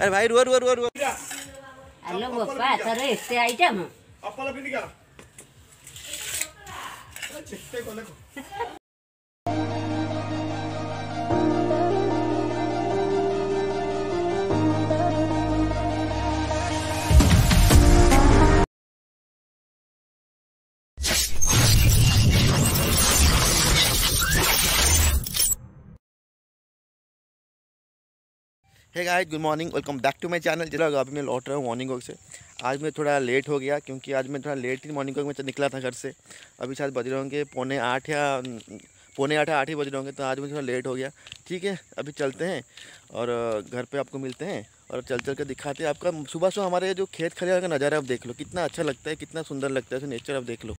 अरे भाई रुआ रुआ रुआ रुआ। हेलो बापा तोरे एते आइटम अपल पिंदी का चिट्टे कोले को hey guys good morning, welcome back to my channel. चलो अभी मैं लौट रहा हूँ मॉर्निंग वॉक से। आज मैं थोड़ा लेट हो गया क्योंकि आज मैं थोड़ा लेट ही मॉर्निंग वॉक में निकला था घर से। अभी शायद बज रहे होंगे पौने आठ या 8 ही बज रहे होंगे, तो आज मैं थोड़ा लेट हो गया। ठीक है, अभी चलते हैं और घर पे आपको मिलते हैं और चल कर दिखाते हैं आपका सुबह सुबह हमारे जो खेत खलिहान का नज़ारा। आप देख लो कितना अच्छा लगता है, कितना सुंदर लगता है नेचर। आप देख लो।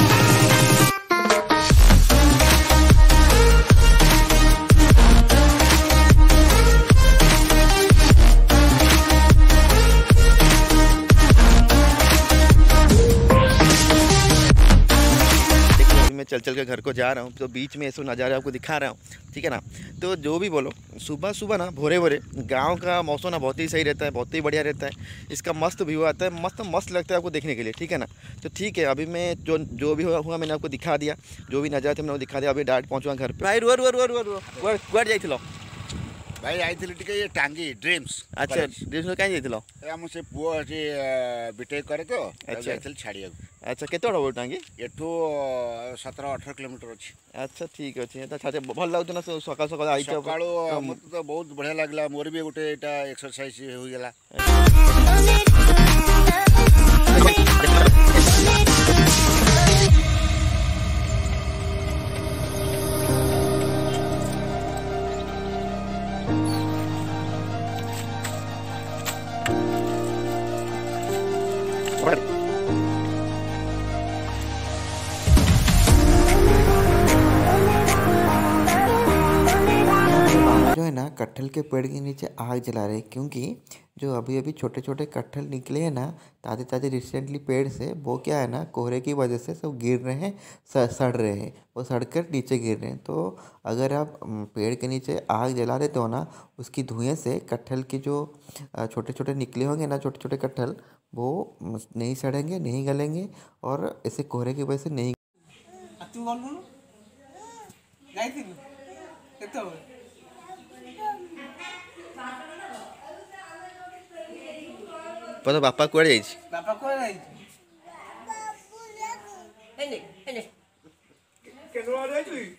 चल चल के घर को जा रहा हूँ, तो बीच में ऐसे नज़ारा आपको दिखा रहा हूँ, ठीक है ना। तो जो भी बोलो, सुबह सुबह ना भोरे भोरे गांव का मौसम ना बहुत ही सही रहता है, बहुत ही बढ़िया रहता है। इसका मस्त व्यू आता है, मस्त लगता है आपको देखने के लिए, ठीक है ना। तो ठीक है, अभी मैं जो भी हुआ मैंने आपको दिखा दिया, जो भी नज़ारा थे मैंने दिखा दिया। अभी डायरेक्ट पहुँचूँगा घर पे। भाई रुआ रुआ रुआ रुआ रुआ कुआड़ जाइथिलो भाई आई ये टांगी ड्रीम्स। अच्छा ड्रीम्स में कहीं जाइथिलो? हम से पुओ जे बीटेक करे तो अच्छा छाड़िया। अच्छा केते बड़ा टांगी? एठू 17-18 किलोमीटर अछि। अच्छा ठीक अच्छे, तो छाते भल लागु ना सकाल सकाल आई सकाळो मत तो बहुत बढ़िया लागला। मोर भी गोटे एटा एक्सरसाइज हो गेला। जो है ना कटहल के पेड़ के नीचे आग जला रहे हैं, क्योंकि जो अभी अभी छोटे छोटे कटहल निकले हैं ना ताज़े ताज़े रिसेंटली पेड़ से, वो क्या है ना कोहरे की वजह से सब गिर रहे हैं, सड़ रहे हैं, वो सड़कर नीचे गिर रहे हैं। तो अगर आप पेड़ के नीचे आग जला देते हो ना, उसकी धुएं से कटहल के जो छोटे छोटे निकले होंगे ना छोटे छोटे कटहल, वो नहीं सड़ेंगे, नहीं गलेंगे और ऐसे कोहरे की वजह से नहीं। पता बापा कुआड़ जाइछ? बापा कोई नहीं हेने हेने केनो आ जाई छी?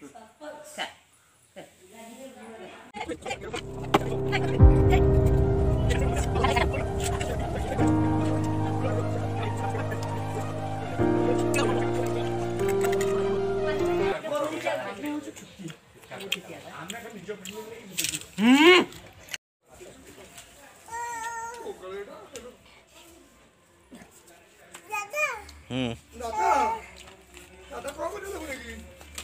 दादा दादा को बोले बोलेगी।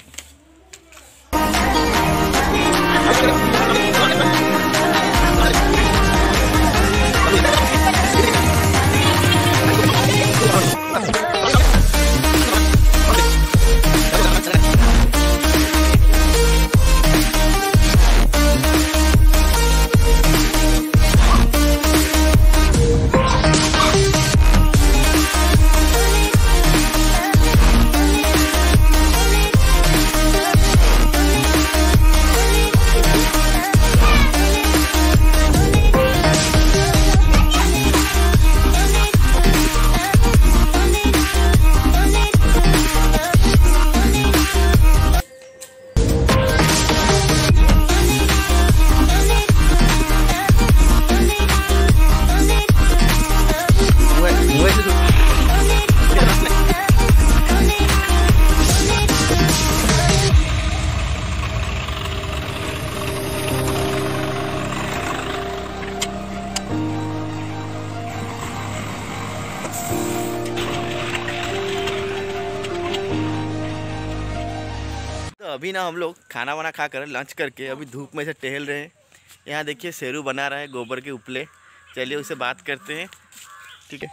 अभी ना हम लोग खाना वाना खा कर लंच करके अभी धूप में से टहल रहे हैं। यहाँ देखिए शेरू बना रहा है गोबर के उपले। चलिए उससे बात करते हैं, ठीक है।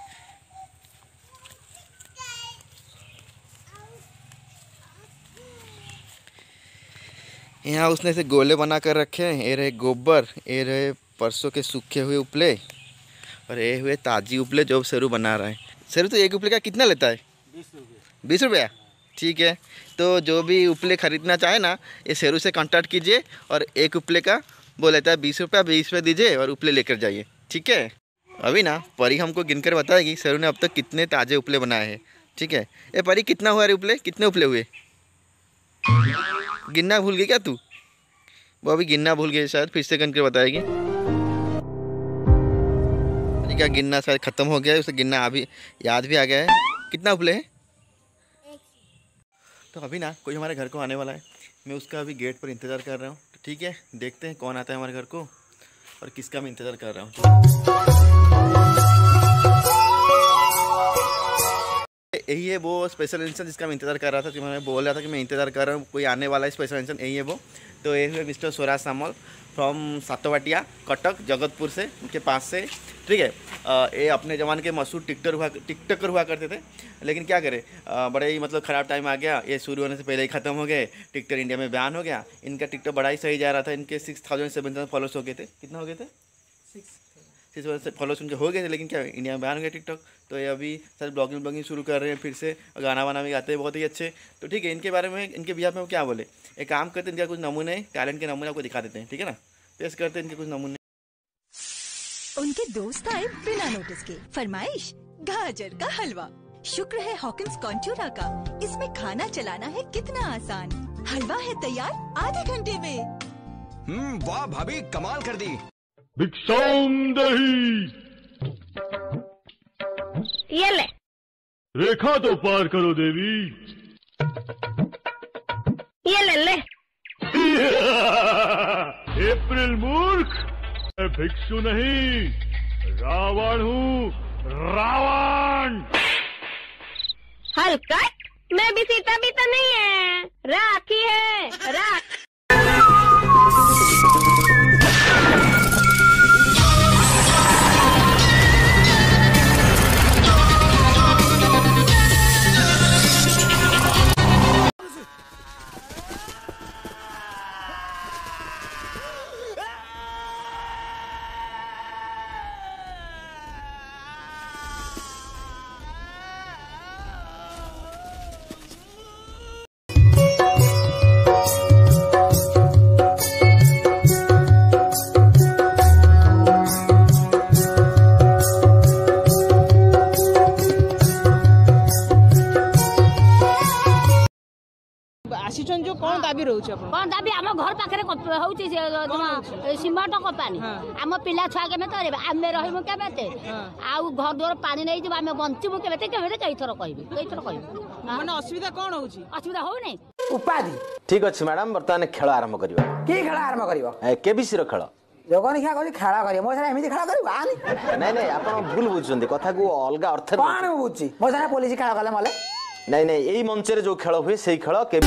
यहाँ उसने से गोले बना कर रखे हैं। ये रहे गोबर, ये रहे परसों के सूखे हुए उपले, और ये हुए ताजी उपले जो शेरू बना रहा है। शेरू तो एक उपले का कितना लेता है? 20 रुपया। ठीक है, तो जो भी उपले खरीदना चाहे ना ये शेरू से कांटेक्ट कीजिए और एक उपले का वो लेता है 20 रुपया। 20 रुपये दीजिए और उपले लेकर जाइए। ठीक है, अभी ना परी हमको गिनकर बताएगी शेरू ने अब तक कितने ताज़े उपले बनाए हैं। ठीक है, ये परी कितना हुआ रे उपले? कितने उपले हुए? गिनना भूल गई क्या तू? वो अभी गिनना भूल गई शायद, फिर से गिनकर बताएगी। क्या गिनना शायद ख़त्म हो गया है, उसे गिनना अभी याद भी आ गया है। कितना उपले है? तो अभी ना कोई हमारे घर को आने वाला है, मैं उसका अभी गेट पर इंतज़ार कर रहा हूँ। तो ठीक है, देखते हैं कौन आता है हमारे घर को और किसका मैं इंतज़ार कर रहा हूँ। यही है वो स्पेशल इंसान जिसका मैं इंतज़ार कर रहा था, जो मैंने बोल रहा था कि मैं इंतज़ार कर रहा हूँ कोई आने वाला है स्पेशल इंसान, यही है वो। तो ये है मिस्टर स्वराज सामल फ्रॉम सातवाटिया कटक जगतपुर से, उनके पास से। ठीक है, ये अपने ज़माने के मशहूर टिकटॉकर हुआ करते थे, लेकिन क्या करें बड़े ही मतलब ख़राब टाइम आ गया। ये शुरू होने से पहले ही ख़त्म हो गए। टिकटॉक इंडिया में बैन हो गया। इनका टिकटॉक बड़ा ही सही जा रहा था। इनके 6,000-7,000 फॉलोअर्स हो गए थे। कितना हो गए थे? 6,000 फॉलोअर्स उनके हो गए थे, लेकिन क्या इंडिया में बैन हो गया टिकटॉक। तो ये अभी सर ब्लॉगिंग शुरू कर रहे हैं फिर से, गाना वाना भी गाते हैं बहुत ही अच्छे। तो ठीक है, इनके बारे में इनके बिहार में वो क्या बोले, एक काम करते हैं, इनका कुछ नमूने टैलेंट के नमूने आपको दिखा देते हैं। ठीक है ना, पेश करते हैं इनके कुछ नमूने। उनके दोस्त आए बिना नोटिस के। फरमाइश गाजर का हलवा। शुक्र है हॉकिंस कॉन्टूरा का, इसमें खाना चलाना है कितना आसान। हलवा है तैयार आधे घंटे में। वाह भाभी, कमाल कर दी। भिक्षाम दही, ये ले। रेखा तो पार करो देवी। ये ले। अप्रैल मूर्ख, मैं भिक्षु नहीं रावण हूँ, रावण। हल्का मैं भी सीता भी तो नहीं है, राखी है राख। आसीचन जो कौन दाबी रहउछ अपन? कौन दाबी हम घर पाखरे होउची सिमट कंपनी। हम पिला छुआ के में तरे आमे रहिमु केबेते आ घर द्वार पानी नै जब हम बंचिमु केबेते कई थर कहबी माने असुविधा कौन होउची? असुविधा हो नै। उपाधि ठीक अछि मैडम, बर्तमान खेल आरंभ करियो। की खेल आरंभ करियो? केबीसी रो खेल। जगन क्या कहू खेल करियो, मो सारा एमिति खेल करियो आनी। नहीं नहीं, आपण भूल बुझुचंदी, कथा को अलगा अर्थ कोन बुझी। मो सारा पुलिस खेल गले मले। नहीं नहीं, यही मंच रे जो खेल हुए सही खेल के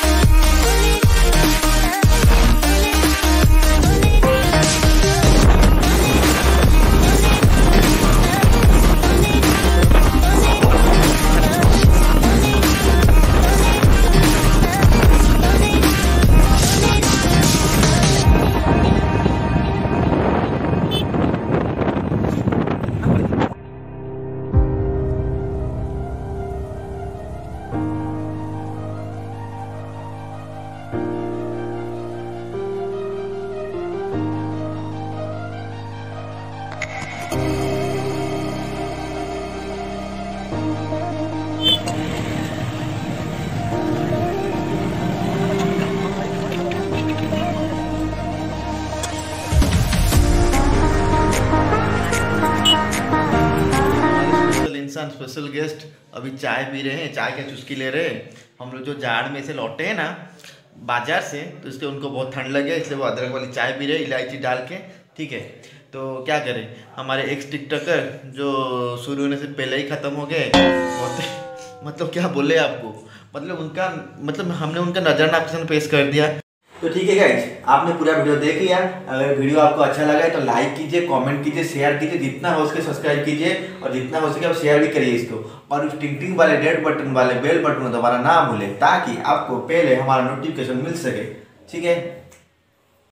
स्पेशल गेस्ट अभी चाय पी रहे हैं, चाय का चुस्की ले रहे हैं। हम लोग जो जाड़ में से लौटे हैं ना बाजार से, तो इसलिए उनको बहुत ठंड लगे, इसलिए वो अदरक वाली चाय पी रहे हैं इलायची डाल के। ठीक है, तो क्या करें, हमारे एक्स टिकटॉकर जो शुरू होने से पहले ही ख़त्म हो गए, बहुत मतलब क्या बोले आपको, मतलब हमने उनका नजराना आपके सामने पेश कर दिया। तो ठीक है गाइज, आपने पूरा वीडियो देख लिया। अगर वीडियो आपको अच्छा लगा है तो लाइक कीजिए, कमेंट कीजिए, शेयर कीजिए, जितना हो सके सब्सक्राइब कीजिए और जितना हो सके आप शेयर भी करिए इसको। और उस टिंग वाले रेड बटन वाले बेल बटन को दोबारा ना भूलें, ताकि आपको पहले हमारा नोटिफिकेशन मिल सके। ठीक है।